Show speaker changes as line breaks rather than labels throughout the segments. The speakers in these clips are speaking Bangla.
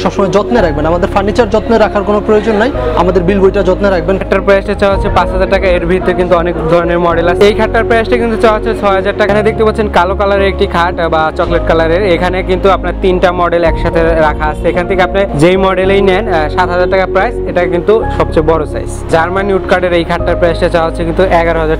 সবসময় যত্নে রাখবেন। আমাদের ফার্নিচার যত্নে রাখার কোনো প্রয়োজন নাই, আমাদের বিল বইটা যত্নে রাখবেন।
খাটটার প্রাইসটা চাওয়া হচ্ছে 5000 টাকা। এর ভিতরে কিন্তু অনেক ধরনের মডেল আছে। এই খাটটার প্রাইসটা কিন্তু চাওয়া হচ্ছে 6000 টাকা। এখানে দেখতে পাচ্ছেন কালো কালারের একটি খাট বা চকলেট কালারের। এখানে কিন্তু আপনার 3টা মডেল একসাথে রাখা আছে। এখান থেকে আপনি যেই মডেলেই নেন 7000 টাকা প্রাইস। এটা কিন্তু সবচেয়ে বড় সাইজ। জার্মানি উড কার্ডের এই খাটটার প্রাইসটা চাওয়া হচ্ছে কিন্তু 11000।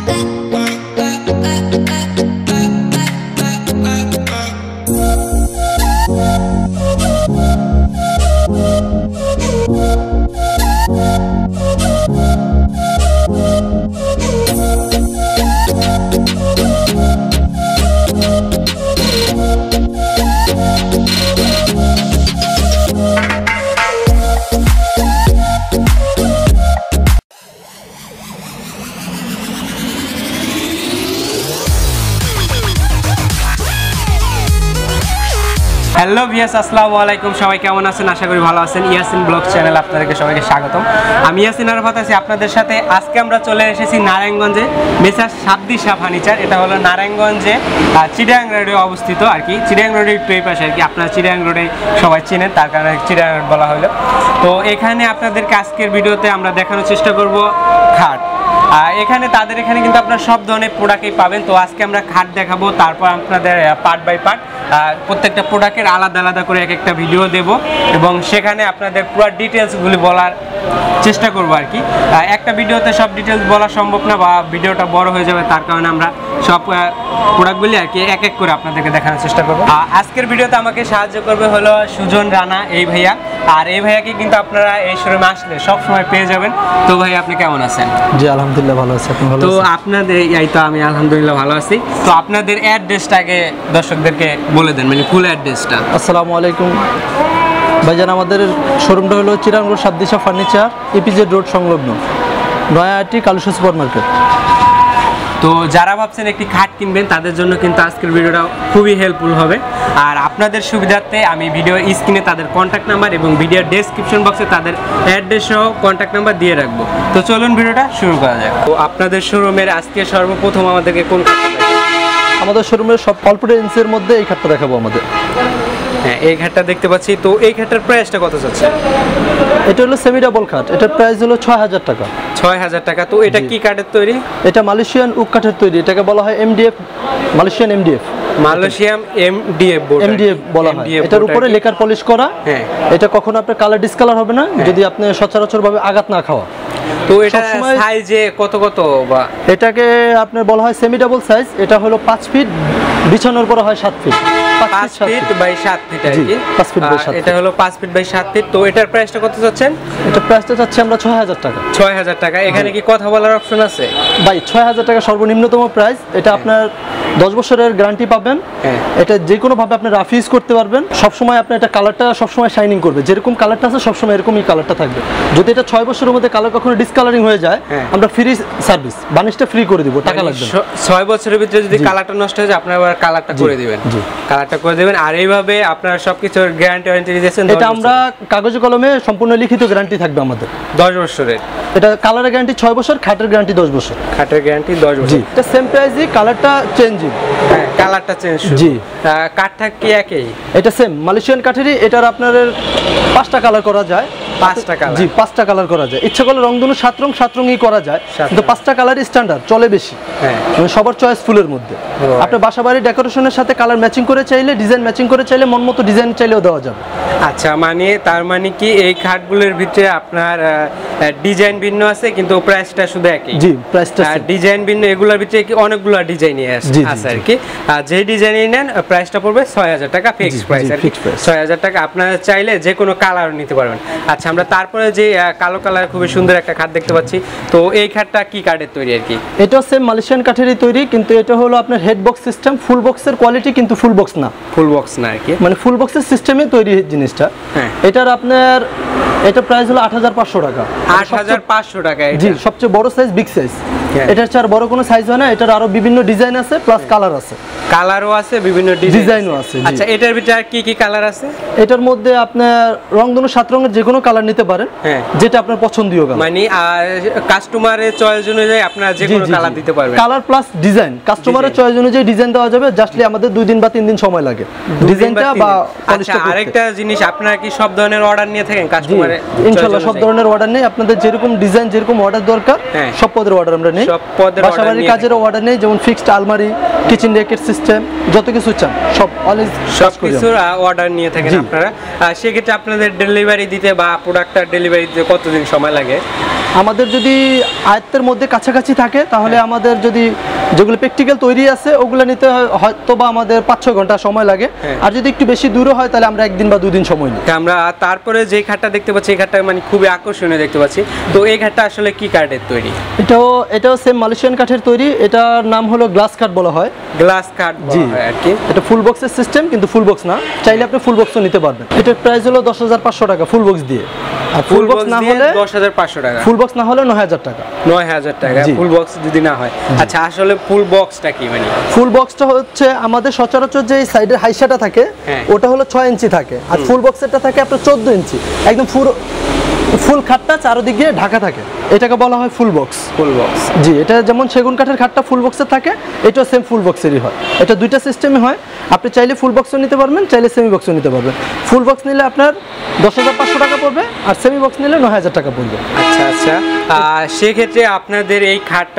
হ্যালো ভিউয়ার্স, আসসালামু আলাইকুম। সবাই কেমন আছেন? আশা করি ভালো আছেন। ইয়াসিন ব্লগ চ্যানেল আপনাদেরকে সবাইকে স্বাগতম। আমি ইয়াসিন আরাফাত আছি আপনাদের সাথে। আজকে আমরা চলে এসেছি নারায়ণগঞ্জে মেসার্স সাব্বির শাহ ফার্নিচার। এটা হলো নারায়ণগঞ্জে চিটাগাং রোডে অবস্থিত আর কি। চিটাগাং রোডের একটু এই পাশে আর কি। আপনারা চিটাগাং রোডে সবাই চিনেন, তার কারণে চিটাগাং রোড বলা হলো। তো এখানে আপনাদেরকে আজকের ভিডিওতে আমরা দেখানোর চেষ্টা করব খাট। এখানে তাদের এখানে কিন্তু আপনারা সব ধরনের প্রোডাক্টই পাবেন। তো আজকে আমরা খাট দেখাবো, তারপর আপনাদের পার্ট বাই পার্ট প্রত্যেকটা প্রোডাক্টের আলাদা আলাদা করে এক একটা ভিডিও দেব এবং সেখানে আপনাদের পুরো ডিটেলসগুলি বলার চেষ্টা করব আর কি। একটা ভিডিওতে সব ডিটেলস বলা সম্ভব না বা ভিডিওটা বড় হয়ে যাবে, তার কারণে আমরা সব প্রোডাক্টগুলি আর কি এক এক করে আপনাদেরকে দেখানোর চেষ্টা করব। আজকের ভিডিওতে আমাকে সাহায্য করবে হলো সুজন রানা এই ভাইয়া। আর এই ভাইয়াকে কিন্তু আপনারা এই শোরুমে আসলে সব সময় পেয়ে যাবেন। তো ভাই আপনি কেমন আছেন?
জি আলহামদুলিল্লাহ ভালো আছি। আপনি ভালো আছেন?
তো আপনাদের এই তো আমি আলহামদুলিল্লাহ ভালো আছি। তো আপনাদের অ্যাড্রেসটা আগে দর্শকদেরকে বলে দেন, মানে ফুল অ্যাড্রেসটা।
আসসালামু আলাইকুম ভাইজান, আমাদের শোরুমটা হলো Chittagong road Sabbir Shah furniture, EPZ road সংলগ্ন, নয়াহাটি কালুশা সুপার মার্কেট।
তো যারা ভাবছেন একটি খাট কিনবেন তাদের জন্য কিন্তু আজকের ভিডিওটা খুবই হেল্পফুল হবে। আর আপনাদের সুবিধার্থে আমি ভিডিও স্ক্রিনে তাদের কন্ট্যাক্ট নাম্বার এবং ভিডিওর ডেসক্রিপশন বক্সে তাদের অ্যাড্রেস সহ কন্ট্যাক্ট নাম্বার দিয়ে রাখবো। তো চলুন ভিডিওটা শুরু করা যাক। তো আপনাদের শোরুমের আজকে সর্বপ্রথম আমাদেরকে কোন খাটটা দেখাবেন?
আমাদের শোরুমের সব অল্প রেঞ্জের মধ্যে এই খাটটা দেখাবো আমাদের।
হ্যাঁ, এই খাটটা দেখতে পাচ্ছি। তো এই খাটটার প্রাইসটা কত যাচ্ছে?
এটা হলো সেমি ডাবল খাট, এটার প্রাইস হলো 6000 টাকা।
6000 টাকা। তো এটা কি কাঠের তৈরি?
এটা মালয়েশিয়ান ওক কাঠের তৈরি, এটাকে বলা হয় MDF, Malaysian MDF.
Malaysian MDF board,
MDF বলা হয়। এটার উপরে লেকার পলিশ করা। হ্যাঁ, এটা কখনো আপনার কালার ডিসকালার হবে না যদি আপনি সচরাচর ভাবে আঘাত না খাওয়া।
তো এটা সাইজে কত কত বা?
এটাকে আপনার বলা হয় সেমি ডাবল সাইজ। এটা হলো 5 ফিট, বিছানোর পরে হয় 7 ফিট।
5 ফিট বাই 7 ফিট আর কি।
5 ফিট বাই 7।
এটা হলো 5 ফিট বাই 7 ফিট। তো এটার প্রাইসটা কত যাচ্ছেন?
এটার প্রাইসটা যাচ্ছে আমরা 6000 টাকা।
6000 টাকা। এখানে কি কথা বলার অপশন আছে?
ভাই 6000 টাকা সর্বনিম্নতম প্রাইস। এটা আপনার 10 বছরের গ্যারান্টি পাবেন। এটা যে কোনো ভাবে আপনি রাফ ইউজ করতে পারবেন। সব সময় আপনি এটা কালারটা সব সময় শাইনিং করবে, যেরকম কালারটা আছে সব সময় এরকমই কালারটা থাকবে। যদি এটা 6 বছরের মধ্যে কালার কখনো ডিসকালারিং হয়ে যায়, আমরা ফ্রি সার্ভিস, বানিশটা ফ্রি করে দিব, টাকা লাগবে না।
6 বছরের ভিতরে যদি কালারটা নষ্ট হয়ে যায় আপনারা আবার কালারটা করে দিবেন। কালারটা করে দিবেন। আর এইভাবে আপনারা সবকিছুর গ্যারান্টি ওয়ারেন্টি দিয়েছেন।
এটা আমরা কাগজে কলমে সম্পূর্ণ লিখিত গ্যারান্টি থাকবে আমাদের 10
বছরের।
এটা কালারের গ্যারান্টি 6 বছর, খাটের গ্যারান্টি 10 বছর।
খাটের গ্যারান্টি 10 বছর।
জি, এটা সেম প্রাইসই, কালারটা চেঞ্জিং।
হ্যাঁ, কালারটা চেঞ্জ। জি, কাঠটা কি একই?
এটা সেম মালয়েশিয়ান কাঠেরই। এটার আপনার 5টা কালার করা যায়।
5টা কালার? জি,
5টা কালার করা যায়। ইচ্ছা করলে রংধনু 7 রঙই করা যায়, কিন্তু 5টা কালারই স্ট্যান্ডার্ড, চলে বেশি। হ্যাঁ, সবার চয়েস ফুলের মধ্যে। আপনি বাসা বাড়ির ডেকোরেশনের সাথে কালার ম্যাচিং করে চাইলে, ডিজাইন ম্যাচিং করে চাইলে, মন মতো ডিজাইন চাইলেও দেওয়া যাবে।
আচ্ছা, মানে তার মানে কি এই খাটগুলোর ভিতরে আপনার ডিজাইন ভিন্ন আছে কিন্তু প্রাইসটা শুধু একই?
জি, প্রাইসটা
ডিজাইন ভিন্ন। এগুলোর ভিতরে কি অনেকগুলো ডিজাইনই আছে আর কি। যে ডিজাইনই নেন প্রাইসটা পড়বে 6000 টাকা, ফিক্সড প্রাইস আর কি। 6000 টাকা। আপনারা চাইলে যে কোনো কালার নিতে পারবেন। আচ্ছা, আমরা তারপরে যে কালো কালার খুবই সুন্দর একটা খাট দেখতে পাচ্ছি। তো এই খাটটা কি কাঠের তৈরি আর কি?
এটা সেম মালয়েশিয়ান কাঠেরই তৈরি, কিন্তু এটা হলো আপনার হেড বক্স সিস্টেম, ফুল বক্সের কোয়ালিটি, কিন্তু ফুল বক্স না।
ফুল বক্স না আর কি,
মানে ফুল বক্সের সিস্টেমে তৈরি জিনিসটা। হ্যাঁ, এটার আপনার এটা প্রাইস হলো 8500 টাকা।
8500 টাকা।
জি, সবচেয়ে বড় সাইজ, বিগ সাইজ। এটার চেয়ে আর বড় কোনো সাইজ হয় না, এটার আরো বিভিন্ন ডিজাইন আছে প্লাস কালার আছে,
কালারও আছে, বিভিন্ন
ডিজাইনও আছে।
আচ্ছা, এটার ভিতরে আর কি কি কালার আছে?
এটার মধ্যে আপনার রংধনু 7 রঙের যে কোনো কালার নিতে পারেন, যেটা আপনার পছন্দীয় কালার,
মানে কাস্টমারের চয়েস অনুযায়ী আপনারা যে কোনো কালার দিতে পারবেন।
কালার প্লাস ডিজাইন কাস্টমারের চয়েস অনুযায়ী ডিজাইন দেওয়া যাবে, জাস্টলি আমাদের 2 দিন বা 3 দিন সময় লাগে ডিজাইনটা বা পলিশটা করতে।
আরেকটা জিনিস, আপনারা কি সব ধরনের অর্ডার নিয়ে থাকেন কাস্টমারের?
ইনশাআল্লাহ সব ধরনের অর্ডার নেই, আপনাদের যেরকম ডিজাইন যেরকম অর্ডার দরকার সব পদের অর্ডার আমরা নেই।
সব পদের
বাসাবাড়ির কাজের অর্ডার নেই, যেমন ফিক্সড আলমারি, কিচেন র্যাকেট সিস্টেম, যত কিছু চান সব অলওয়েজ
সব কিছু অর্ডার নিয়ে থাকেন আপনারা। সেক্ষেত্রে আপনাদের ডেলিভারি দিতে বা প্রোডাক্টটা ডেলিভারি দিতে কতদিন সময় লাগে?
আমাদের যদি আয়ত্তের মধ্যে কাছাকাছি থাকে তাহলে আমাদের যদি যেগুলো প্র্যাকটিক্যাল তৈরি আছে ওগুলো নিতে হয়তো বা আমাদের 5-6 ঘন্টা সময় লাগে, আর যদি একটু বেশি দূরে হয় তাহলে আমরা 1 দিন বা 2 দিন সময় নিই।
আমরা তারপরে যে খাটটা দেখতে পাচ্ছি, এই খাটটা মানে খুবই আকর্ষণীয় দেখতে পাচ্ছি। তো এই খাটটা আসলে কি কাঠের তৈরি?
এটাও সেম মালয়েশিয়ান কাঠের তৈরি, এটার নাম হলো গ্লাস কাঠ বলা হয়।
গ্লাস কাঠ বলা হয় আর কি।
এটা ফুল বক্সের সিস্টেম, কিন্তু ফুল বক্স না, চাইলে আপনি ফুল বক্সও নিতে পারবেন। এটার প্রাইস হলো 10,500 টাকা ফুল বক্স দিয়ে, আর ফুল বক্স না হলে
10,500 টাকা,
ফুল বক্স না হলে 9,000 টাকা।
9,000 টাকা ফুল বক্স যদি না হয়। আচ্ছা, আসলে ফুল বক্সটা কি? মানে
ফুল বক্সটা হচ্ছে আমাদের সচরাচর যে সাইডের হাইসাটা থাকে ওটা হলো 6 ইঞ্চি থাকে, আর ফুল বক্সেরটা থাকে আপনার 14 ইঞ্চি, একদম ফুল খাটটা চারদিকে ঢাকা থাকে, এটাকে বলা হয় ফুল বক্স।
ফুল বক্স,
জি। এটা যেমন সেগুন কাঠের খাটটা ফুল বক্সের থাকে, এটাও সেম ফুল বক্সেরই হয়। এটা দুইটা সিস্টেমে হয়, আপনি চাইলে ফুল বক্সও নিতে পারবেন, চাইলে সেমি বক্সও নিতে পারবেন। ফুল বক্স নিলে আপনার 10,500 টাকা পড়বে, আর সেমি বক্স নিলে 9,000 টাকা পড়বে।
আচ্ছা আচ্ছা, সেক্ষেত্রে আপনাদের এই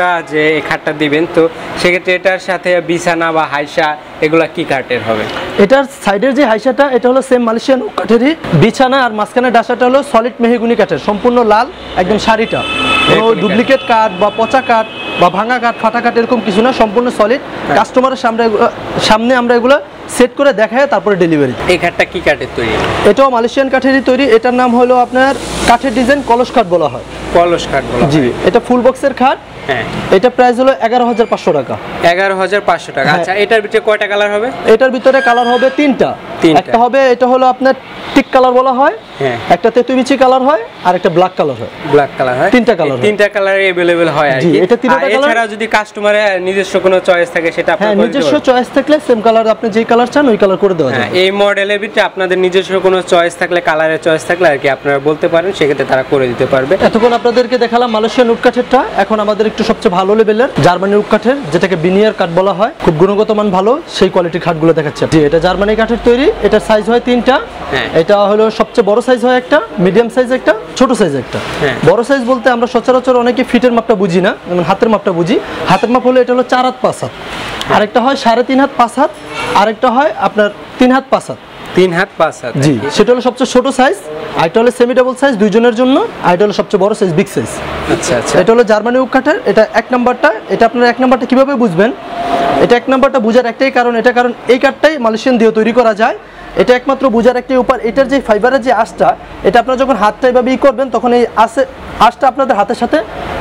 খাটটা দিবেন, তো সেক্ষেত্রে এটার সাথে বিছানা বা হাইসা এগুলা কি কাঠের হবে?
এটার সাইডের যে হাইসাটা এটা হলো সেম মালয়েশিয়ান কাঠেরই, বিছানা আর মাঝখানে ডাসাটা হলো সলিড মেহগুনি কাঠের, সম্পূর্ণ লাল একদম শাড়িটা, ডুপ্লিকেট কাঠ বা পচা কাঠ বা ভাঙা কাঠ ফাটা কাঠ এরকম কিছু না, সম্পূর্ণ সলিড। কাস্টমারের সামনে আমরা এগুলো সেট করে দেখায় তারপরে ডেলিভারি।
এই খাটটা কি কাঠের তৈরি?
এটাও মালয়েশিয়ান কাঠেরই তৈরি, এটার নাম হলো আপনার কাঠের ডিজাইন কলস কাঠ বলা হয়।
কলস কাঠ বলা হয়,
জি। এটা ফুল বক্সের খাট, এটা প্রাইস হলো 11,500 টাকা।
11,500 টাকা। আচ্ছা, এটার ভিতরে কয়টা কালার হবে?
এটার ভিতরে কালার হবে 3টা। একটা হবে, এটা হলো আপনার টিক কালার বলা হয়, একটা তেতুবিচি কালার হয়, আর একটা ব্ল্যাক কালার হয়।
ব্ল্যাক কালার হয়,
3টা কালার,
3টা কালার अवेलेबल হয় আর কি।
এটা 3টা কালার।
এছাড়া যদি কাস্টমারের নিজস্ব কোনো চয়েস থাকে সেটা আপনি করে দিতে পারবেন।
নিজস্ব চয়েস থাকলে সেম কালার আপনি যেই কালার চান ওই কালার করে দেওয়া যাবে।
এই মডেলের ভিতরে আপনাদের নিজস্ব কোনো চয়েস থাকলে, কালারের চয়েস থাকলে আর কি আপনারা বলতে পারেন, সেক্ষেত্রে তারা করে দিতে পারবে।
এতক্ষণ আপনাদেরকে দেখালাম মালয়েশিয়ান উড কাঠেরটা, এখন আমাদের একটু সবচেয়ে ভালো লেভেলের জার্মানি উড কাঠের, যেটাকে বিনিয়ার কাঠ বলা হয়, খুব গুণগত মান ভালো, সেই কোয়ালিটির কাঠগুলো দেখাচ্ছে। জি, এটা জার্মানি কাঠের তৈরি, এটার সাইজ হয় 3টা। এটা হলো সবচেয়ে বড় সাইজ হয় একটা, মিডিয়াম সাইজ একটা, ছোট সাইজ একটা। বড় সাইজ বলতে আমরা সচরাচর অনেকে ফিটের মাপটা বুঝি না, যেমন হাতের মাপটা বুঝি। হাতের মাপ হলো এটা হলো 4 হাত 5 হাত, আরেকটা হয় 3.5 হাত 5 হাত, আরেকটা হয় আপনার 3 হাত 5 হাত।
3 হাত 5 হাত,
জি। সেটা হলো সবচেয়ে ছোট সাইজ, আইটা হলো সেমি ডাবল সাইজ দুইজনের জন্য, আইটা হলো সবচেয়ে বড় সাইজ বিগ সাইজ।
আচ্ছা আচ্ছা,
এটা হলো জার্মানি উড কাঠের, এটা 1 নাম্বারটা। এটা আপনারা 1 নাম্বারটা কিভাবে বুঝবেন? এটা 1 নাম্বারটা বুঝার একটাই কারণ, কারণ এই কাঠটাই মালয়েশিয়ান দিয়ে তৈরি করা যায়। এটা একমাত্র বুঝার একটাই উপায়, এটার যে ফাইবারের যে আঁশটা, এটা আপনারা যখন হাতটা এভাবে করবেন তখন এই আঁশটা আপনাদের হাতের সাথে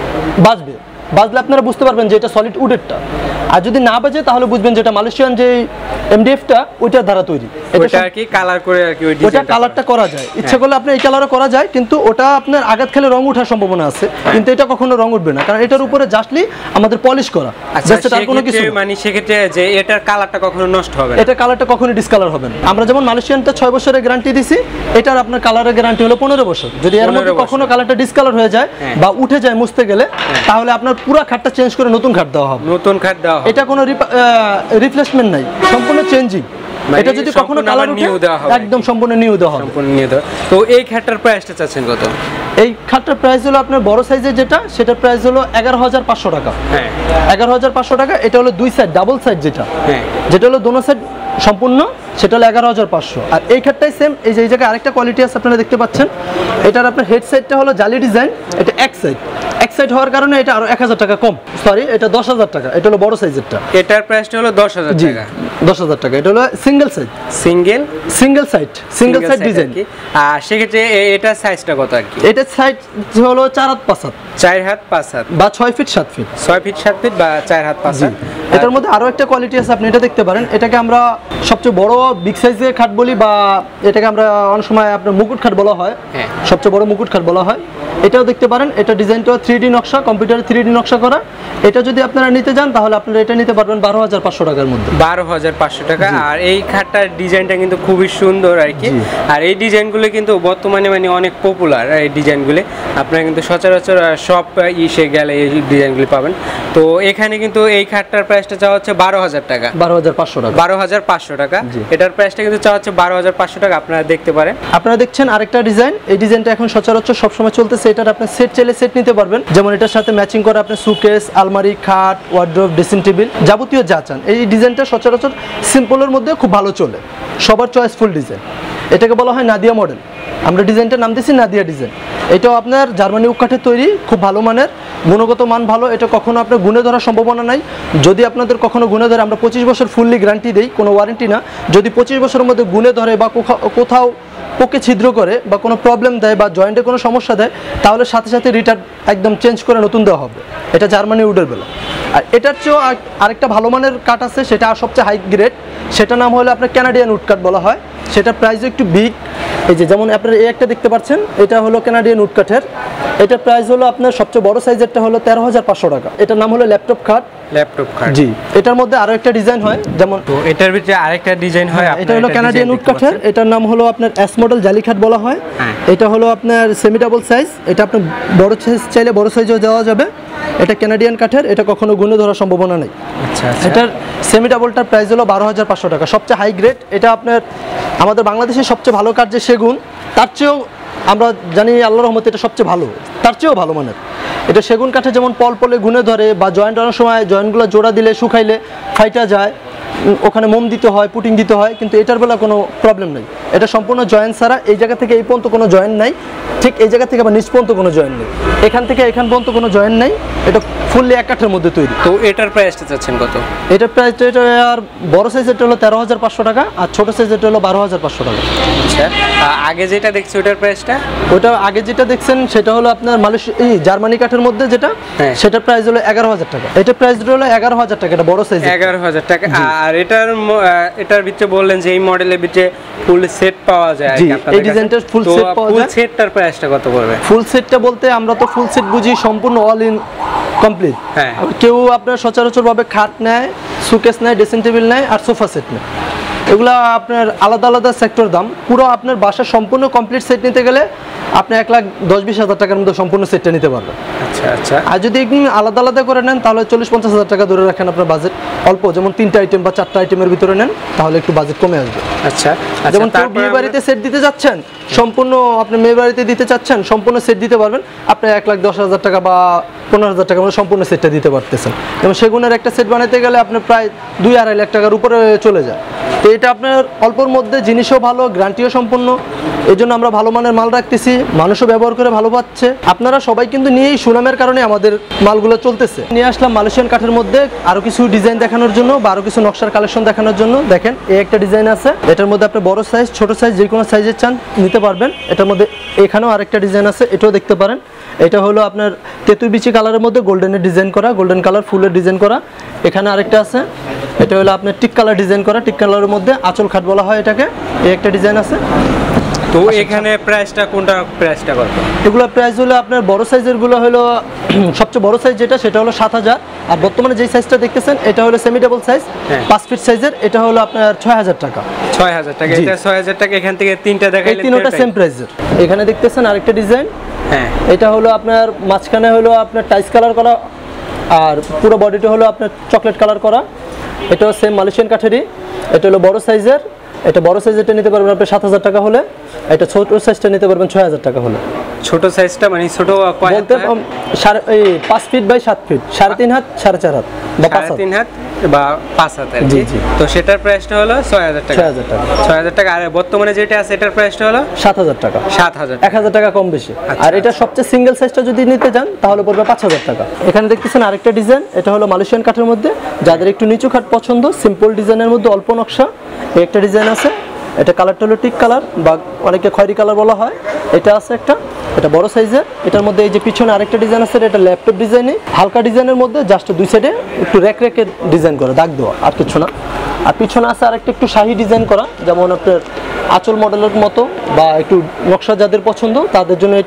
বাজলে আপনারা বুঝতে পারবেন যে এটা সলিড উডেরটা। আর যদি না বাজে তাহলে বুঝবেন যে এটা মালয়েশিয়ান যে এমডিএফটা ওইটার দ্বারা তৈরি।
এটা আর কি কালার করে আর কি ওই
ডিজাইনটা, ওটা কালারটা করা যায়, ইচ্ছা করলে আপনি এই কালারও করা যায়, কিন্তু ওটা আপনার আঘাত খেলে রং ওঠার সম্ভাবনা আছে, কিন্তু এটা কখনো রং উঠবে না, কারণ এটার উপরে জাস্টলি আমাদের পলিশ করা।
আচ্ছা, তার কোনো কিছু মানে সেক্ষেত্রে যে এটার কালারটা কখনো নষ্ট হবে না,
এটা কালারটা কখনো ডিসকালার হবে না। আমরা যেমন মালয়েশিয়ানটা 6 বছরের গ্যারান্টি দিছি, এটার আপনার কালারের গ্যারান্টি হলো 15 বছর। যদি এর মধ্যে কখনো কালারটা ডিসকালার হয়ে যায় বা উঠে যায় মুছতে গেলে, তাহলে আপনার পুরো খাটটা চেঞ্জ করে নতুন খাট দেওয়া হবে।
নতুন খাট দেওয়া হবে,
এটা কোনো রিপ্লেসমেন্ট নাই, সম্পূর্ণ চেঞ্জিং। এটা যদি কখনো কালার উঠে একদম সম্পূর্ণ নিউ দেওয়া হবে, সম্পূর্ণ নিউ দেওয়া।
তো এই খাটটার প্রাইসটা চাচ্ছেন কত?
এই খাটটার প্রাইস হলো আপনার বড় সাইজের যেটা, সেটার প্রাইস হলো 11,500 টাকা। 11,500 টাকা। এটা হলো 2 সাইড ডাবল সাইড যেটা হলো দোনো সাইড সম্পূর্ণ, সেটা হলো 11,500। আর এই খাটটাই সেম, এই যে এই জায়গায় আরেকটা কোয়ালিটি আছে আপনারা দেখতে পাচ্ছেন। এটার আপনার হেড সাইডটা হলো জালি ডিজাইন, এটা এক সাইড হওয়ার কারণে এটা আরো 1,000 টাকা কম, সরি এটা 10,000 টাকা। এটা হলো বড় সাইজেরটা,
এটার প্রাইসটা হলো 10,000 টাকা।
10,000 টাকা। এটা হলো single side, single side design.
আর সেক্ষেত্রে এটার সাইজটা কত আর কি?
এটার সাইজ হলো 4 হাত 5 হাত,
4 হাত 5 হাত
বা 6 ফিট 7 ফিট,
6 ফিট 7 ফিট বা 4 হাত 5 হাত।
এটার মধ্যে আরো একটা কোয়ালিটি আছে, আপনি এটা দেখতে পারেন। এটাকে আমরা সবচেয়ে বড় বিগ সাইজের খাট বলি, বা এটাকে আমরা অনেক সময় আপনার মুকুট খাট বলা হয়, সবচেয়ে বড় মুকুট খাট বলা হয়। এটাও দেখতে পারেন, এটা ডিজাইনটাও 3D নকশা, কম্পিউটারে 3D নকশা করা। এটা যদি আপনারা নিতে যান তাহলে আপনারা এটা নিতে পারবেন 12,500 টাকার মধ্যে।
12,500 টাকা। আর এই খাটটার ডিজাইনটা কিন্তু খুবই সুন্দর আর কি। আর এই ডিজাইনগুলো কিন্তু বর্তমানে মানে অনেক পপুলার এই ডিজাইনগুলো, আপনারা কিন্তু সচরাচর সব ইসে গেলে এই ডিজাইনগুলি পাবেন। তো এখানে কিন্তু এই খাটটার প্রাইসটা চাওয়া হচ্ছে 12,000 টাকা,
12,500 টাকা,
12,500 টাকা। এটার প্রাইসটা কিন্তু চাওয়া হচ্ছে 12,500 টাকা। আপনারা দেখতে পারেন,
আপনারা দেখছেন আরেকটা ডিজাইন। এই ডিজাইনটা এখন সচরাচর সবসময় চলতেছে। এটার আপনি সেট চাইলে সেট নিতে পারবেন, যেমন এটার সাথে ম্যাচিং করে আপনি সুকেস, আলমারি, খাট, ওয়ার্ড্রোব, ড্রেসিং টেবিল যাবতীয় যা চান। এই ডিজাইনটা সচরাচর সিম্পলের মধ্যে খুব ভালো চলে, সবার চয়েসফুল ডিজাইন। এটাকে বলা হয় নাদিয়া মডেল। আমরা ডিজাইনটার নাম দিয়েছি নাদিয়া ডিজাইন। এটাও আপনার জার্মানি উক কাঠের তৈরি, খুব ভালো মানের, গুণগত মান ভালো। এটা কখনো আপনার গুণে ধরার সম্ভাবনা নাই। যদি আপনাদের কখনো গুণে ধরে, আমরা 25 বছর ফুললি গ্যারান্টি দেই, কোনো ওয়ারেন্টি না। যদি 25 বছরের মধ্যে গুণে ধরে বা কোথাও পোকে ছিদ্র করে বা কোনো প্রবলেম দেয় বা জয়েন্টে কোনো সমস্যা দেয়, তাহলে সাথে সাথে রিটার্ন একদম চেঞ্জ করে নতুন দেওয়া হবে। এটা জার্মানি উডের বেলা। আর এটার চেয়েও আরেকটা ভালো মানের কাঠ আছে, সেটা সবচেয়ে হাই গ্রেড। সেটা নাম হলো আপনার কানাডিয়ান উড কাঠ বলা হয়। সেটা প্রাইসও একটু বিগ। এই যে যেমন আপনারা এই একটা দেখতে পাচ্ছেন, এটা হলো কানাডিয়ান উড কাঠের। এটার প্রাইস হলো আপনার সবচেয়ে বড় সাইজেরটা হলো 13,500 টাকা। এটার নাম হলো ল্যাপটপ খাট।
ল্যাপটপ খাট,
জি। এটার মধ্যে আরো একটা ডিজাইন হয়, যেমন
তো এটার ভিতরে আরেকটা ডিজাইন হয়।
এটা হলো কানাডিয়ান উড কাঠের। এটার নাম হলো আপনার এস মডেল জালি খাট বলা হয়। এটা হলো আপনার সেমি ডাবল সাইজ। এটা আপনার বড় সাইজ চাইলে বড় সাইজও দেওয়া যাবে। এটা কানাডিয়ান কাঠের, এটা কখনো গুণে ধরার সম্ভাবনা নেই।
আচ্ছা,
এটার সেমি ডাবলটার প্রাইস হলো 12,500 টাকা, সবচেয়ে হাই গ্রেড। এটা আপনার আমাদের বাংলাদেশের সবচেয়ে ভালো কাঠ যে সেগুন, তার চেয়েও আমরা জানি আল্লাহর রহমতে এটা সবচেয়ে ভালো, তার চেয়েও ভালো মানের। এটা সেগুন কাঠে যেমন পলে গুনে ধরে বা জয়েন্ট আনার সময় জয়েন্টগুলো জোড়া দিলে শুকাইলে ফাইটা যায়, ওখানে মোম দিতে হয়, পুটিং দিতে হয়, কিন্তু এটার বেলা কোনো প্রবলেম নেই। এটা সম্পূর্ণ জয়েন্ট ছাড়া, এই জায়গা থেকে এই পর্যন্ত কোনো জয়েন্ট নাই, ঠিক এই জায়গা থেকে আবার নিচ পর্যন্ত কোনো জয়েন্ট নেই, এখান থেকে এখান পর্যন্ত কোনো জয়েন্ট নেই। এটা ফুললি এক কাঠের মধ্যে তৈরি।
তো এটার প্রাইসটা চাচ্ছেন কত?
এটার প্রাইসটা, এটা আর বড় সাইজেরটা হলো 13,500 টাকা, আর ছোট সাইজেরটা হলো 12,500 টাকা।
আচ্ছা, আগে যেটা দেখছি ওটার প্রাইসটা?
ওটা আগে যেটা দেখছেন সেটা হলো আপনার জার্মানি কাঠের মধ্যে যেটা, সেটার প্রাইস হলো 11,000 টাকা। এটার প্রাইস হলো 11,000 টাকা, এটা বড় সাইজ
11,000 টাকা। আর এটার ভিতরে বললেন যে এই মডেলের ভিতরে ফুল সেট পাওয়া যায়।
এই ডিজাইনটার ফুল সেট পাওয়া যায়।
ফুল সেটটার প্রাইসটা কত পড়বে?
ফুল সেটটা বলতে আমরা তো ফুল সেট বুঝি সম্পূর্ণ অল ইন কমপ্লিট। কেউ আপনার সচরাচর ভাবে খাট নেয়, সুকেস নেয়, ড্রেসিং টেবিল নেয়, আর সোফা সেট নেয়। এগুলা আপনার আলাদা আলাদা সেক্টর দাম। পুরো আপনার বাসার সম্পূর্ণ কমপ্লিট সেট নিতে গেলে আপনি 1,10,20,000 টাকার মধ্যে সম্পূর্ণ সেটটা নিতে পারবেন।
আচ্ছা আচ্ছা।
আর যদি আলাদা আলাদা করে নেন তাহলে 40-50,000 টাকা ধরে রাখেন আপনার বাজেট। অল্প, যেমন 3টা আইটেম বা 4টা আইটেমের ভিতরে নেন তাহলে একটু বাজেট কমে আসবে।
আচ্ছা,
যেমন বিয়ে বাড়িতে সেট দিতে যাচ্ছেন, সম্পূর্ণ আপনি মেয়ে বাড়িতে দিতে চাচ্ছেন, সম্পূর্ণ সেট দিতে পারবেন আপনি 1,10,000 টাকা বা 15,000 টাকার মধ্যে সম্পূর্ণ সেটটা দিতে পারতেছেন। যেমন সেগুনের একটা সেট বানাতে গেলে আপনার প্রায় 2-2.5 লাখ টাকার উপরে চলে যায়। তো এটা আপনার অল্পর মধ্যে, জিনিসও ভালো, গ্যারান্টিও সম্পূর্ণ। এই জন্য আমরা ভালো মানের মাল রাখতেছি, মানুষও ব্যবহার করে ভালো পাচ্ছে। আপনারা সবাই কিন্তু নিয়েই সুনামের কারণে আমাদের মালগুলো চলতেছে। নিয়ে আসলাম মালয়েশিয়ান কাঠের মধ্যে আরো কিছু ডিজাইন দেখানোর জন্য বা আরো কিছু নকশার কালেকশন দেখানোর জন্য। দেখেন এই একটা ডিজাইন আছে, এটার মধ্যে আপনি বড় সাইজ, ছোট সাইজ যে কোনো সাইজের চান নিতে পারবেন। এটার মধ্যে এখানেও আরেকটা ডিজাইন আছে, এটাও দেখতে পারেন। এটা হলো আপনার তেঁতুল বিচি কালারের মধ্যে গোল্ডেনের ডিজাইন করা, গোল্ডেন কালার ফুলের ডিজাইন করা। এখানে আরেকটা আছে, এটা হলো আপনার টিক কালার ডিজাইন করা, টিক কালারের মধ্যে আঁচল খাট বলা হয় এটাকে। এই একটা ডিজাইন আছে।
তো এখানে প্রাইসটা কোনটা, প্রাইসটা কত?
এগুলো প্রাইস হলো আপনার বড় সাইজের গুলো হলো সবচেয়ে বড় সাইজ যেটা, সেটা হলো 7,000। আর বর্তমানে যেই সাইজটা দেখতেছেন এটা হলো সেমি ডাবল সাইজ 5 ফিট সাইজের, এটা হলো আপনার 6,000 টাকা।
6,000 টাকা। এটা 6,000 টাকা। এখান থেকে তিনটা দেখাইলে
এই তিনটা সেম প্রাইসের। এখানে দেখতেছেন আরেকটা ডিজাইন, এটা হলো আপনার মাঝখানে হলো আপনার টাইস কালার করা, আর পুরো বডিটা হলো আপনার চকলেট কালার করা। এটাও সেম মালয়েশিয়ান কাঠেরই। এটা হলো বড় সাইজের, এটা বড় সাইজেরটা নিতে পারবেন আপনি 7,000 টাকা হলে। এটা ছোট সাইজটা নিতে পারবেন 6,000 টাকা হলে।
ছোট সাইজটা মানে ছোট
বলতে 5 ফিট বাই 7 ফিট, 3.5 হাত, 4.5 হাত বা
3.5 হাত বা 5 হাত। জি জি। তো সেটার প্রাইসটা হলো 6,000 টাকা। 6,000 টাকা। আর বর্তমানে যেটা আছে এটার প্রাইসটা হলো
7,000 টাকা।
7,000,
1,000 টাকা কম বেশি। আর এটা সবচেয়ে সিঙ্গেল সাইজটা যদি নিতে যান তাহলে পড়বে 5,000 টাকা। এখানে দেখতেছেন আরেকটা ডিজাইন, এটা হলো মালয়েশিয়ান কাঠের মধ্যে। যাদের একটু নিচু খাট পছন্দ, সিম্পল ডিজাইনের মধ্যে অল্প নকশা, এই একটা ডিজাইন আছে। এটা কালারটা হলো টিক কালার বা অনেকে খয়েরি কালার বলা হয়। এটা আছে একটা, এটা বড় সাইজের। এটার মধ্যে এই যে পিছনে আরেকটা ডিজাইন আছে, এটা ল্যাপটপ ডিজাইনে, হালকা ডিজাইনের মধ্যে, জাস্ট দুই সাইডে একটু রেকের ডিজাইন করা, দাগ দেওয়া, আর কিছু না। আর পিছনে আছে আরেকটা একটু শাহি ডিজাইন করা, যেমন আপনার আঁচল মডেলের মতো বা একটু নকশা যাদের পছন্দ তাদের জন্য এটা।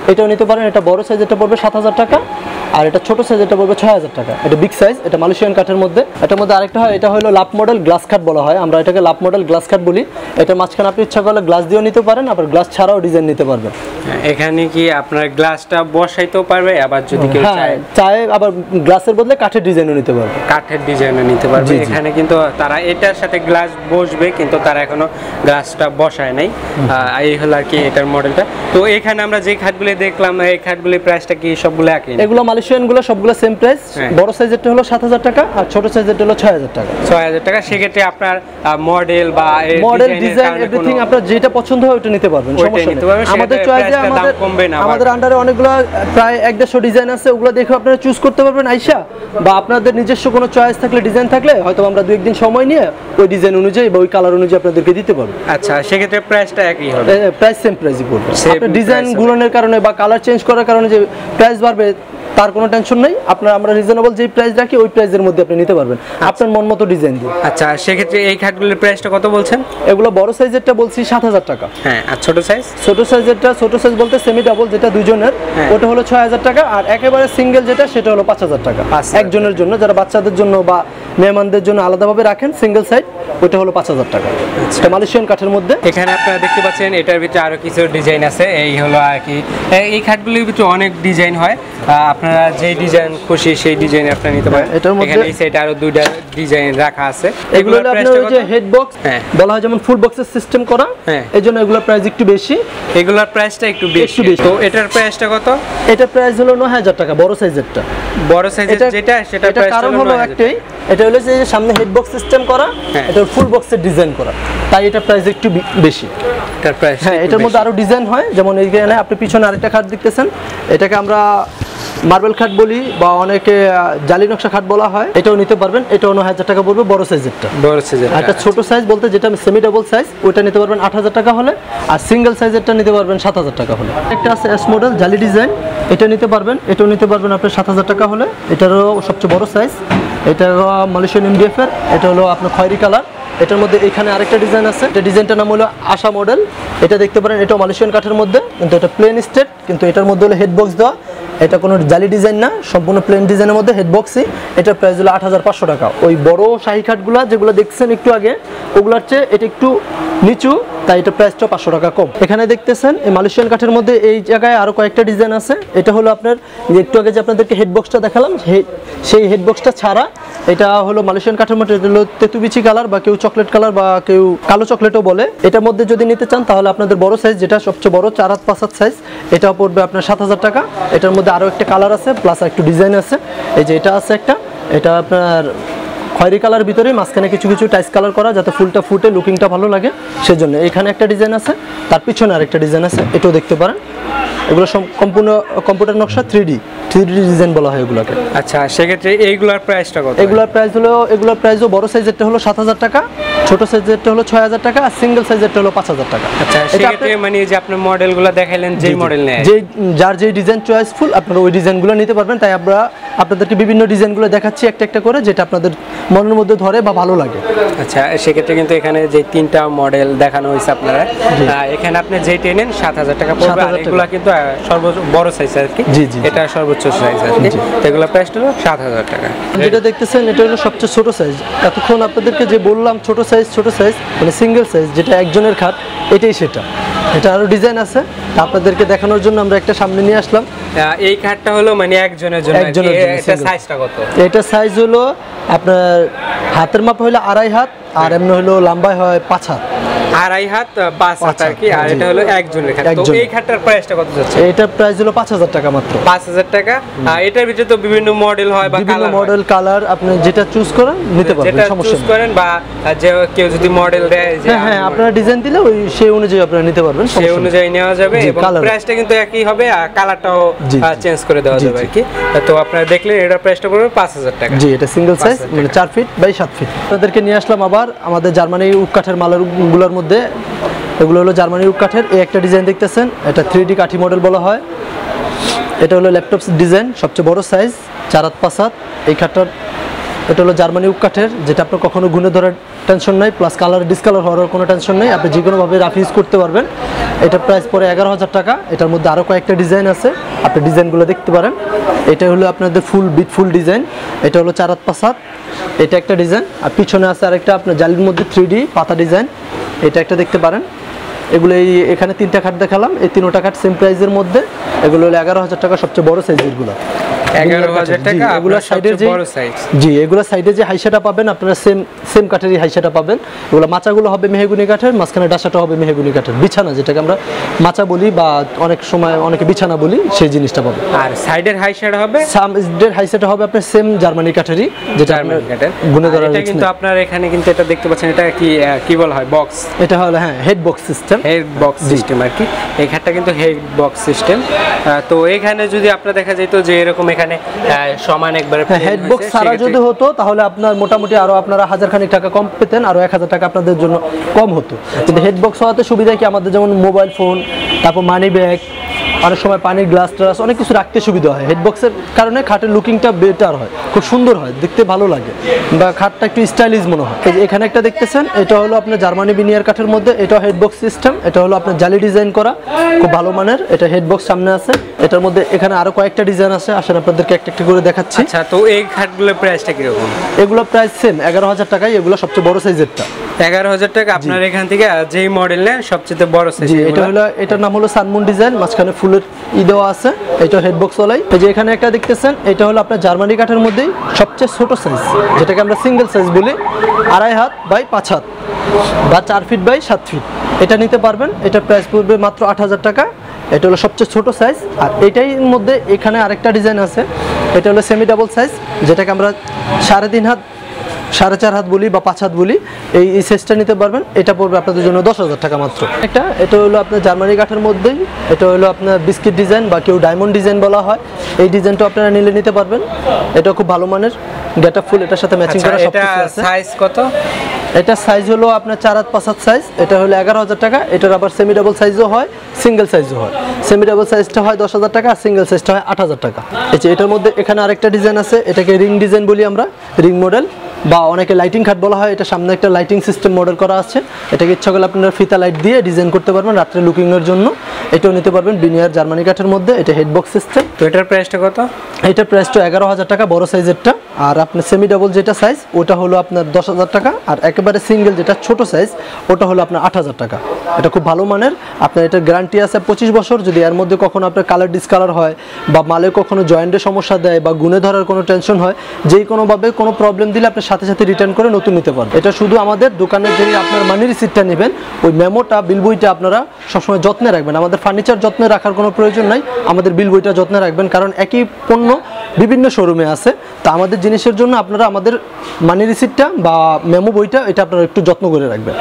এটাও নিতে পারেন। এটা বড় সাইজ, এটা পড়বে 7000 টাকা, আর এটা ছোট সাইজ, এটা পড়বে 6000 টাকা। এটা বিগ সাইজ, এটা মালয়েশিয়ান কাঠের মধ্যে। এটার মধ্যে আরেকটা হয়, এটা হলো লাভ মডেল গ্লাস কাঠ বলা হয়, আমরা এটাকে লাভ মডেল গ্লাস কাঠ বলি। এটা মাঝখানে আপনি ইচ্ছা করলে গ্লাস দিয়েও নিতে পারেন, আবার গ্লাস ছাড়াও ডিজাইন নিতে পারবেন।
এখানে কি আপনার গ্লাসটা বসাইতেও পারবে, আবার যদি কেউ
চায় আবার গ্লাসের বদলে কাঠের ডিজাইনও নিতে পারবে,
কাঠের ডিজাইনও নিতে পারবে। এখানে কিন্তু তারা এটার সাথে গ্লাস বসবে, কিন্তু তারা এখনো গ্লাসটা বসায় নাই। এই হলো আর কি এটার মডেলটা। তো এখানে আমরা যে খাটগুলি দেখলাম, এই খাটগুলির প্রাইসটা কি সবগুলো একই?
এগুলো মালয়েশিয়ান গুলো সবগুলো সেম প্রাইস। বড় সাইজেরটা হলো 7000 টাকা, আর ছোট সাইজেরটা হলো 6000 টাকা।
6000 টাকা। সেক্ষেত্রে আপনার মডেল বা
মডেল ডিজাইন এভরিথিং আপনার যেটা পছন্দ হয় ওটা নিতে পারবেন, সমস্যা নেই। আমাদের চয়েসে আমাদের আন্ডারে অনেকগুলো প্রায় 150 ডিজাইন আছে, ওগুলো দেখে আপনারা চুজ করতে পারবেন আইসা, বা আপনাদের নিজস্ব কোনো চয়েস থাকলে, ডিজাইন থাকলে হয়তো আমরা 2-1 দিন সময় নিয়ে ওই ডিজাইন অনুযায়ী বা ওই কালার অনুযায়ী আপনাদেরকে দিতে পারবো।
আচ্ছা, সেক্ষেত্রে প্রাইসটা একই হবে?
প্রাইস সেম প্রাইসই পড়বে। আপনার ডিজাইন গুলোনের কারণে বা কালার চেঞ্জ করার কারণে যে প্রাইস বাড়বে তার কোনো টেনশন নেই। আমরা রিজনেবল যে প্রাইস রাখি ওই প্রাইসের মধ্যে আপনি নিতে পারবেন আপনার মন মতো ডিজাইন দিয়ে।
আচ্ছা, সেক্ষেত্রে এই খাটগুলোর প্রাইসটা কত বলছেন?
এগুলো বড় সাইজেরটা বলছি 7000 টাকা।
হ্যাঁ, আর ছোট সাইজ?
ছোট সাইজ বলতে সেমি ডাবল যেটা দুইজনের, ওটা হলো 6000 টাকা, আর একেবারে সিঙ্গেল যেটা সেটা হলো 5000 টাকা একজনের জন্য। যারা বাচ্চাদের জন্য বা মেহমানদের জন্য আলাদাভাবে রাখেন সিঙ্গেল সাইড, ওটা হলো 5000 টাকা। এটা মালয়েশিয়ান কাঠের মধ্যে।
এখানে আপনারা দেখতে পাচ্ছেন এটার ভিতরে আরো কিছু ডিজাইন আছে। এই হলো আর কি এই খাটগুলির ভিতরে অনেক ডিজাইন হয়, আপনারা যে ডিজাইন খুশি সেই ডিজাইন আপনারা নিতে পারেন।
এটার মধ্যে
এখানে এই সাইডে আরো দুইটা ডিজাইন রাখা আছে।
এগুলো আপনার যে হেড বক্স বলা হয়, যেমন ফুল বক্সের সিস্টেম করা, এজন্য এগুলোর প্রাইস একটু বেশি।
এগুলোর প্রাইসটা একটু বেশি। তো এটার প্রাইসটা কত?
এটার প্রাইস হলো 9000 টাকা বড় সাইজেরটা।
বড় সাইজের যেটা সেটা প্রাইস
কারণ হলো একটাই, এটা হলো যে সামনে হেড বক্স সিস্টেম করা, এটা ফুল বক্সের ডিজাইন করা, তাই এটা প্রাইস একটু বেশি।
এটার প্রাইস
এটার মধ্যে আরো ডিজাইন হয়, যেমন এইখানে আপনি পিছনে আরেকটা খাট দেখতেছেন, এটাকে আমরা মার্বেল খাট বলি বা অনেকে জালি নকশা খাট বলা হয়। এটাও নিতে পারবেন, এটাও 9000 টাকা পড়বে বড় সাইজেরটা।
বড় সাইজের
একটা ছোট সাইজ বলতে যেটা সেমি ডাবল সাইজ, ওটা নিতে পারবেন 8000 টাকা হলে, আর সিঙ্গেল সাইজেরটা নিতে পারবেন 7000 টাকা হলে। একটা আছে এস মডেল জালি ডিজাইন, এটা নিতে পারবেন, এটাও নিতে পারবেন আপনার 7000 টাকা হলে। এটারও সবচেয়ে বড় সাইজ, এটা মালয়েশিয়ান এমডিএফ এর, এটা হলো আপনার খয়েরি কালার। এটার মধ্যে এখানে আরেকটা ডিজাইন আছে, এটা ডিজাইনটার নাম হলো আশা মডেল। এটা দেখতে পারেন, এটা মালয়েশিয়ান কাঠের মধ্যে, কিন্তু এটা প্লেন স্টেট, কিন্তু এটার মধ্যে হলো হেড বক্স দেওয়া। এটা কোনো জালি ডিজাইন না, সম্পূর্ণ প্লেন ডিজাইনের মধ্যে হেড বক্সই। এটার প্রাইস হলো 8500 টাকা। ওই বড় শাহী খাটগুলো যেগুলো দেখছেন একটু আগে, ওগুলোর চেয়ে এটা একটু নিচু, তাই এটা প্রাইসটা 500 টাকা কম। এখানে দেখতেছেন এই মালয়েশিয়ান কাঠের মধ্যে এই জায়গায় আরো কয়েকটা ডিজাইন আছে। এটা হলো আপনার একটু আগে যে আপনাদেরকে হেড বক্সটা দেখালাম, সেই হেড বক্সটা ছাড়া এটা হলো মালয়েশিয়ান কাঠের মধ্যে, এটা হলো তেতুবিচি কালার বা কেউ চকলেট কালার বা কেউ কালো চকলেটও বলে। এটার মধ্যে যদি নিতে চান তাহলে আপনাদের বড় সাইজ, যেটা সবচেয়ে বড় 4 হাত 5 হাত সাইজ, এটা পড়বে আপনার 7000 টাকা। এটার মধ্যে আরো একটা কালার আছে, প্লাস একটু ডিজাইন আছে। এই যে এটা আছে একটা, এটা আপনার খয়েরি কালার ভিতরে মাঝখানে কিছু কিছু টাইস কালার করা, যাতে ফুলটা ফুটে লুকিংটা ভালো লাগে সেজন্য। এখানে একটা ডিজাইন আছে, তার পিছনে আরেকটা ডিজাইন আছে, এটাও দেখতে পারেন। এগুলো সম্পূর্ণ কম্পিউটার নকশা, 3D ডিজাইন বলা হয় এগুলোকে।
আচ্ছা, সেক্ষেত্রে এইগুলোর প্রাইসটা কত?
এগুলোর প্রাইসও বড় সাইজেরটা হলো 7000 টাকা, ছোট সাইজেরটা হলো 6000 টাকা, আর সিঙ্গেল সাইজেরটা হলো 5000 টাকা।
আচ্ছা, সেক্ষেত্রে মানে যে আপনি মডেলগুলো দেখাইলেন, যেই মডেল নেয়,
যার যেই ডিজাইন চয়েসফুল আপনারা ওই ডিজাইনগুলো নিতে পারবেন। তাই আমরা আপনাদেরকে বিভিন্ন ডিজাইনগুলো দেখাচ্ছি একটা একটা করে, যেটা আপনাদের মনের মধ্যে ধরে বা ভালো লাগে।
আচ্ছা, সেক্ষেত্রে কিন্তু এখানে যে 3টা মডেল দেখানো হয়েছে আপনারা, এখানে আপনি যেটা নেন 7000 টাকা পড়বে, আর এগুলো কিন্তু সর্বোচ্চ বড় সাইজ আর কি। এটা সর্বোচ্চ সাইজ আর কি। এগুলো প্রাইসটা হলো 7000 টাকা।
যেটা দেখতেছেন এটা হলো সবচেয়ে ছোট সাইজ। এতক্ষণ আপনাদেরকে যে বললাম ছোট সাইজ মানে সিঙ্গেল সাইজ, যেটা একজনের খাট, এটাই সেটা। এটা আরো ডিজাইন আছে, আপনাদেরকে দেখানোর জন্য আমরা একটা সামনে নিয়ে আসলাম।
এই খাটটা হলো মানে একজনের জন্য। এটা সাইজটা কত?
এটা সাইজ হলো আপনার হাতের মাপ হলো 2.5 হাত, আর এমনি হলো লম্বায় হয় 5 হাত।
2.5 হাত 5 হাত আর কি। আর এটা হলো একজনের খাট। তো এই খাটটার প্রাইসটা কত যাচ্ছে?
এটার প্রাইস হলো 5000 টাকা মাত্র।
5000 টাকা। এটার ভিতরে তো বিভিন্ন মডেল হয় বা
বিভিন্ন মডেল কালার, আপনি যেটা চুজ করেন নিতে পারবেন, সমস্যা নেই।
করেন বা যে কেউ যদি মডেল দেয়, যে
হ্যাঁ আপনারা ডিজাইন দিলে ওই সেই অনুযায়ী আপনারা নিতে পারবেন,
সেই অনুযায়ী নেওয়া যাবে। এবং প্রাইসটা কিন্তু একই হবে, আর কালারটাও চেঞ্জ করে দেওয়া যাবে আর কি। তো আপনারা দেখলেন এটার প্রাইসটা পড়বে 5000 টাকা।
জি, এটা সিঙ্গেল সাইজ, মানে 4 ফিট বাই 7 ফিট। আপনাদেরকে নিয়ে আসলাম আবার আমাদের জার্মানি উড কাঠের মালগুলোর মধ্যে। এগুলো হলো জার্মানি উড কাঠের। এই একটা ডিজাইন দেখতেছেন, এটা 3D কাঠি মডেল বলা হয়। এটা হলো ল্যাপটপ ডিজাইন, সবচেয়ে বড় সাইজ, 4 হাত 5 হাত। এই খাটটার এটা হলো জার্মানি উড কাঠের, যেটা আপনার কখনো গুণে ধরার টেনশন নাই, প্লাস কালার ডিসকালার হওয়ার কোনো টেনশন নেই। আপনি যে কোনোভাবে রাফ ইউজ করতে পারবেন। এটা প্রাইস পড়ে 11,000 টাকা। এটার মধ্যে আরও কয়েকটা ডিজাইন আছে, আপনি ডিজাইনগুলো দেখতে পারেন। এটা হলো আপনাদের ফুল বিটফুল ডিজাইন, এটা হলো 4 হাত 5 হাত, এটা একটা ডিজাইন। আর পিছনে আছে আরেকটা আপনার জালির মধ্যে 3D পাতা ডিজাইন, এটা একটা দেখতে পারেন। এগুলো এখানে 3টা খাট দেখালাম, এই 3টা খাট সেম প্রাইসের মধ্যে। এগুলো হলো 11,000 টাকা, সবচেয়ে বড় সাইজেরগুলো
11,000 টাকা। এগুলো সাইডের যে বড় সাইজ,
জি এগুলো সাইডে যে হাইসাটা পাবেন আপনারা সেম কাঠেরই হাইসাটা পাবেন। এগুলো মাচাগুলো হবে মেহগুনি কাঠের, মাঝখানে ডাসাটা হবে মেহগুনি কাঠের। বিছানা যেটাকে আমরা মাচা বলি বা অনেক সময় অনেকে বিছানা বলি, সেই জিনিসটা পাবেন।
আর সাইডের হাইসাটা হবে,
সাইডের হাইসাটা হবে আপনার সেম জার্মানি কাঠেরই, যেটা
জার্মানি কাঠের
গুণে ধরা।
এটা কিন্তু আপনার এখানে কিন্তু এটা দেখতে পাচ্ছেন, এটা কি বলা হয়, বক্স।
এটা হলো হ্যাঁ head box system,
head box system আর কি। এই খাটটা কিন্তু হেড বক্স সিস্টেম। তো এখানে যদি আপনার দেখা যেত যে এরকম এখানে সমান একবারে
হেড বক্স ছাড়া যদি হতো তাহলে আপনার মোটামুটি আরো আপনারা 1000 খানিক টাকা কম পেতেন, আরো 1000 টাকা আপনাদের জন্য কম হতো। কিন্তু হেড বক্স হওয়াতে সুবিধা কি, আমাদের যেমন মোবাইল ফোন, তারপর মানি ব্যাগ, অনেক সময় পানির গ্লাস টাস অনেক কিছু রাখতে সুবিধা হয়। হেড বক্সের কারণে খাটের লুকিংটা বেটার হয়, খুব সুন্দর হয়, দেখতে ভালো লাগে, বা খাটটা একটু স্টাইলিশ মনে হয়। এই যে এখানে একটা দেখতেছেন, এটা হলো আপনার জার্মানি বিনিয়ার কাঠের মধ্যে, এটা হেড বক্স সিস্টেম। এটা হলো আপনার জালি ডিজাইন করা, খুব ভালো মানের। এটা হেড বক্স সামনে আছে, এটার মধ্যে এখানে আরো কয়েকটা ডিজাইন আছে, আসেন আপনাদেরকে একটা একটা করে দেখাচ্ছি।
আচ্ছা, তো এই খাটগুলোর প্রাইসটা কিরকম?
এগুলো প্রাইস সেম 11,000 টাকায়, এগুলো সবচেয়ে বড় সাইজেরটা
11,000 টাকা। আপনার এখান থেকে যেই মডেল নেন সবচেয়ে বড় সাইজ।
এটা হলো, এটার নাম হলো সানমুন ডিজাইন, মাঝখানে ফুলের দেওয়া আছে। এটা হেড বক্স ওলাই। এই যে এখানে একটা দেখতেছেন, এটা হলো আপনার জার্মানি কাঠের মধ্যেই সবচেয়ে ছোট সাইজ, যেটাকে আমরা সিঙ্গেল সাইজ বলি, 2.5 হাত বাই 5 হাত বা 4 ফিট বাই 7 ফিট। এটা নিতে পারবেন। এটা প্রাইস পড়বে মাত্র 8,000 টাকা। এটা হলো সবচেয়ে ছোট সাইজ। আর এটাই মধ্যে এখানে আরেকটা ডিজাইন আছে, এটা হলো সেমি ডাবল সাইজ, যেটাকে আমরা 3.5 হাত 4.5 হাত বলি বা 5 হাত বলি। এই সাইজটা নিতে পারবেন। এটা পড়বে আপনাদের জন্য 10,000 টাকা মাত্র। এটা হলো আপনার জার্মানি কাঠের মধ্যেই, এটা হলো আপনার বিস্কিট ডিজাইন বা কেউ ডায়মন্ড ডিজাইন বলা হয়। এই ডিজাইনটা আপনারা নিলে নিতে পারবেন। এটা খুব ভালো মানের, গেট আপ ফুল, এটার সাথে ম্যাচিং করা সব কিছু আছে।
সাইজ কত?
এটা সাইজ হলো আপনার 4 হাত 5 হাত সাইজ। এটা হলো 11,000 টাকা। এটার আবার সেমি ডাবল সাইজও হয়, সিঙ্গেল সাইজও হয়। সেমি ডাবল সাইজটা হয় 10,000 টাকা, আর সিঙ্গেল সাইজটা হয় 8,000 টাকা। এই যে এটার মধ্যে এখানে আরেকটা ডিজাইন আছে, এটাকে রিং ডিজাইন বলি আমরা, রিং মডেল বা অনেকে লাইটিং খাট বলা হয়। এটা সামনে একটা লাইটিং সিস্টেম মডেল করা আছে। এটাকে ইচ্ছা করলে আপনারা ফিতা লাইট দিয়ে ডিজাইন করতে পারবেন রাত্রে লুকিংয়ের জন্য। এটাও নিতে পারবেন বিনিয়ার জার্মানি কাঠের মধ্যে। এটা হেড বক্স সিস্টেম।
তো এটার প্রাইসটা কত?
এটার প্রাইসটা 11,000 টাকা বড় সাইজেরটা। আর আপনার সেমি ডাবল যেটা সাইজ ওটা হলো আপনার 10,000 টাকা। আর একেবারে সিঙ্গেল যেটা ছোট সাইজ ওটা হলো আপনার 8,000 টাকা। এটা খুব ভালো মানের। আপনার এটার গ্যারান্টি আছে 25 বছর। যদি এর মধ্যে কখনো আপনার কালার ডিসকালার হয় বা মালে কখনো জয়েন্টের সমস্যা দেয় বা গুণে ধরার কোনো টেনশন হয়, যেই কোনোভাবে কোনো প্রবলেম দিলে আপনি সাথে সাথে রিটার্ন করে নতুন নিতে পারবেন। এটা শুধু আমাদের দোকানের যে আপনার মানি রিসিপ্টটা নেবেন, ওই মেমোটা বিল বইটা আপনারা সবসময় যত্নে রাখবেন। আমাদের ফার্নিচার যত্নে রাখার কোনো প্রয়োজন নাই, আমাদের বিল বইটা যত্নে রাখবেন, কারণ একই পণ্য বিভিন্ন শোরুমে আছে। তা আমাদের জিনিসের জন্য আপনারা আমাদের মানি রিসিপ্টটা বা মেমো বইটা এটা আপনারা একটু যত্ন করে রাখবেন।